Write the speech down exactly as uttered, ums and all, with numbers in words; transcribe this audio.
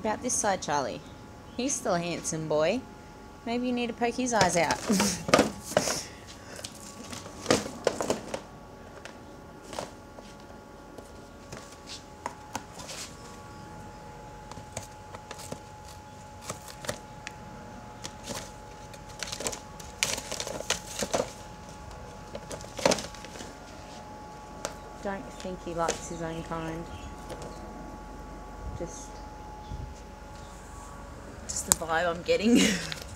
about this side, Charlie? He's still a handsome boy. Maybe you need to poke his eyes out. Don't think he likes his own kind. Just, just the vibe I'm getting.